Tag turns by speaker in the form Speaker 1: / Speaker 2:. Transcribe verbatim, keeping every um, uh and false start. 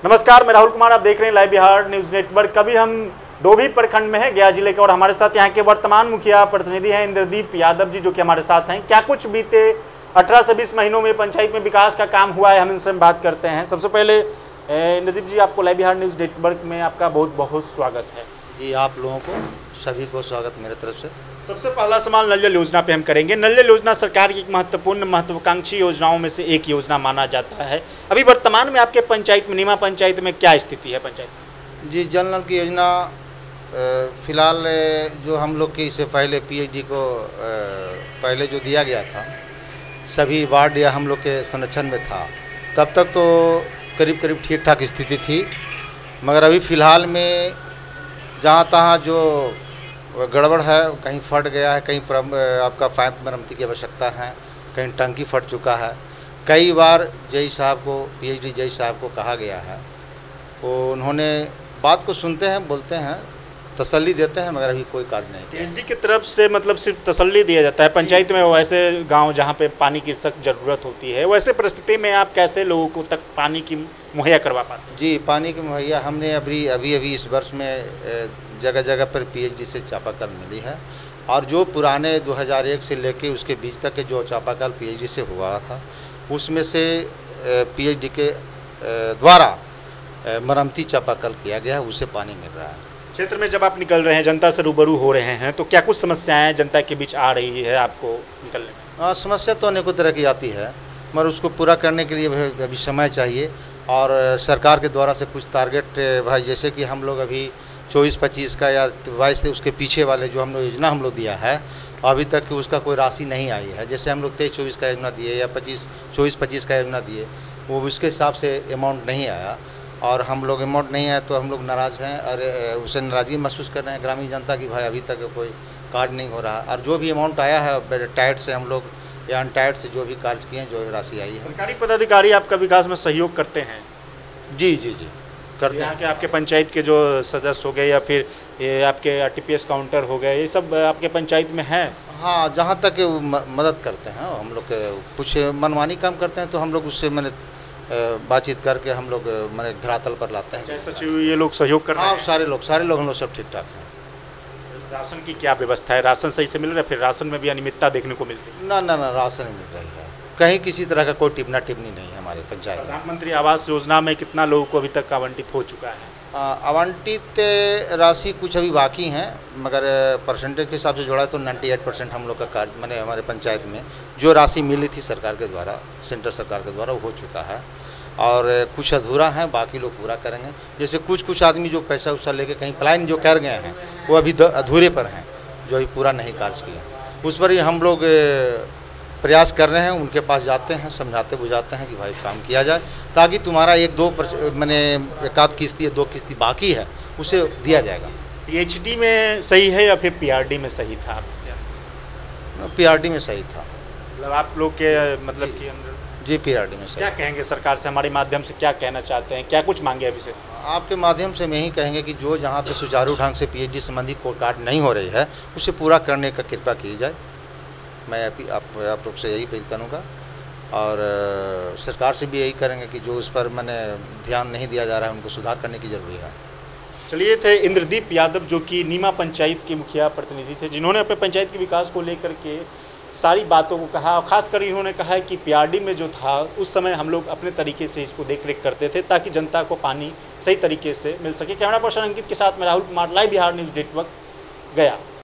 Speaker 1: नमस्कार, मैं राहुल कुमार, आप देख रहे हैं लाइव बिहार न्यूज नेटवर्क। कभी हम डोभी प्रखंड में हैं, गया जिले के, और हमारे साथ यहाँ के वर्तमान मुखिया प्रतिनिधि हैं इंद्रदीप यादव जी, जो कि हमारे साथ हैं। क्या कुछ बीते अठारह से बीस महीनों में पंचायत में विकास का काम हुआ है, हम इनसे बात करते हैं। सबसे पहले इंद्रदीप जी, आपको लाइव बिहार न्यूज नेटवर्क में आपका बहुत बहुत स्वागत है।
Speaker 2: जी, आप लोगों को सभी को स्वागत मेरे तरफ से।
Speaker 1: सबसे पहला सवाल नल जल योजना पे हम करेंगे। नल जल योजना सरकार की एक महत्वपूर्ण महत्वाकांक्षी योजनाओं में से एक योजना माना जाता है। अभी वर्तमान में आपके पंचायत में, नीमा पंचायत में क्या स्थिति है पंचायत?
Speaker 2: जी, जल नल की योजना फ़िलहाल जो हम लोग की इससे पहले पीएचडी को पहले जो दिया गया था, सभी वार्ड या हम लोग के संरक्षण में था, तब तक तो करीब करीब ठीक ठाक स्थिति थी। मगर अभी फ़िलहाल में जहाँ तहाँ जो गड़बड़ है, कहीं फट गया है, कहीं आपका पाइप मरम्मती की आवश्यकता है, कहीं टंकी फट चुका है। कई बार जई साहब को, पीएचडी जई साहब को कहा गया है, वो उन्होंने बात को सुनते हैं, बोलते हैं, तसल्ली देते हैं, मगर अभी कोई कार्य नहीं किया।
Speaker 1: पीएचडी की तरफ से मतलब सिर्फ तसल्ली दिया जाता है पंचायत में। वैसे गांव जहां पे पानी की सख्त ज़रूरत होती है, वैसे परिस्थिति में आप कैसे लोगों को तक पानी की मुहैया करवा पाते हैं?
Speaker 2: जी, पानी की मुहैया हमने अभी अभी अभी इस वर्ष में जगह जगह पर पीएचडी से चापाकल मिली है, और जो पुराने दो हज़ार एक से लेके उसके बीच तक के जो चापाकल पीएचडी से हुआ था, उसमें से पीएचडी के द्वारा मरम्मती चापाकल किया गया है, उससे पानी मिल रहा है।
Speaker 1: क्षेत्र में जब आप निकल रहे हैं, जनता से रूबरू हो रहे हैं, तो क्या कुछ समस्याएं जनता के बीच आ रही है आपको निकलने में?
Speaker 2: हाँ, समस्या तो अनेकों तरह की आती है, मगर उसको पूरा करने के लिए अभी समय चाहिए। और सरकार के द्वारा से कुछ टारगेट, भाई जैसे कि हम लोग अभी चौबीस पच्चीस का या बाईस से उसके पीछे वाले जो हम लोग योजना हम लोग दिया है, अभी तक उसका कोई राशि नहीं आई है। जैसे हम लोग तेईस चौबीस का योजना दिए या पच्चीस चौबीस पच्चीस का योजना दिए, वो उसके हिसाब से अमाउंट नहीं आया, और हम लोग अमाउंट नहीं आया तो हम लोग नाराज़ हैं, और उसे नाराज़गी महसूस कर रहे हैं ग्रामीण जनता की, भाई अभी तक कोई कार्य नहीं हो रहा। और जो भी अमाउंट आया है टाइट से हम लोग या अनटाइट से जो भी कार्य किए हैं, जो राशि आई है।
Speaker 1: सरकारी पदाधिकारी आपका विकास में सहयोग करते हैं?
Speaker 2: जी जी जी करते
Speaker 1: यहाँ
Speaker 2: हैं।
Speaker 1: के आपके पंचायत के जो सदस्य हो गए या फिर ये आपके आरटीपीएस काउंटर हो गए, ये सब आपके पंचायत में हैं?
Speaker 2: हाँ, जहाँ तक मदद करते हैं हम लोग, कुछ मनमानी काम करते हैं तो हम लोग उससे मैंने बातचीत करके हम लोग मैंने धरातल पर लाते हैं।
Speaker 1: सचिव ये लोग सहयोग कर रहे हैं?
Speaker 2: हाँ, सारे लोग सारे लोग हम लोग सब ठीक ठाक हैं।
Speaker 1: राशन की क्या व्यवस्था है? राशन सही से मिल रहा है? फिर राशन में भी अनियमितता देखने को मिल रही है?
Speaker 2: ना ना ना, राशन मिल रही है, कहीं किसी तरह का कोई टिप्पणी टिप्पणी नहीं है हमारे पंचायत में।
Speaker 1: प्रधानमंत्री आवास योजना में कितना लोगों को अभी तक आवंटित हो चुका है?
Speaker 2: आवंटित राशि कुछ अभी बाकी हैं, मगर परसेंटेज के हिसाब से जोड़ा तो अट्ठानवे परसेंट हम लोग का कार्य, मैंने हमारे पंचायत में जो राशि मिली थी सरकार के द्वारा, सेंट्रल सरकार के द्वारा, वो हो चुका है। और कुछ अधूरा है, बाकी लोग पूरा करेंगे। जैसे कुछ कुछ आदमी जो पैसा उसा लेके कहीं पलायन जो कर गए हैं, वो अभी अधूरे पर हैं, जो अभी पूरा नहीं कार्य किया, उस पर ही हम लोग प्रयास कर रहे हैं। उनके पास जाते हैं, समझाते बुझाते हैं कि भाई काम किया जाए, ताकि तुम्हारा एक दो मैंने एक आध किस्ती या दो किस्ती बाकी है, उसे दिया जाएगा।
Speaker 1: पीएचडी में सही है या फिर पीआरडी में सही था?
Speaker 2: पीआरडी में सही था।
Speaker 1: मतलब आप लोग के मतलब कि अंदर?
Speaker 2: जी, पीआरडी में सही।
Speaker 1: क्या कहेंगे सरकार से, हमारे माध्यम से क्या कहना चाहते हैं, क्या कुछ मांगे अभी से?
Speaker 2: आपके माध्यम से मैं ही कहेंगे कि जो जहाँ पे सुचारू ढंग से पीएचडी संबंधी कोई कार्य नहीं हो रही है, उसे पूरा करने का कृपा की जाए। मैं आप आप लोग से यही अपील करूँगा, और सरकार से भी यही करेंगे कि जो उस पर मैंने ध्यान नहीं दिया जा रहा है, उनको सुधार करने की ज़रूरी है।
Speaker 1: चलिए, थे इंद्रदीप यादव, जो कि नीमा पंचायत के मुखिया प्रतिनिधि थे, जिन्होंने अपने पंचायत के विकास को लेकर के सारी बातों को कहा, और खासकर इन्होंने कहा है कि पीआरडी में जो था उस समय हम लोग अपने तरीके से इसको देख रेख करते थे, ताकि जनता को पानी सही तरीके से मिल सके। कैमरा पर्सन अंकित के साथ मैं Rahul Kumar, live Bihar news network, गया।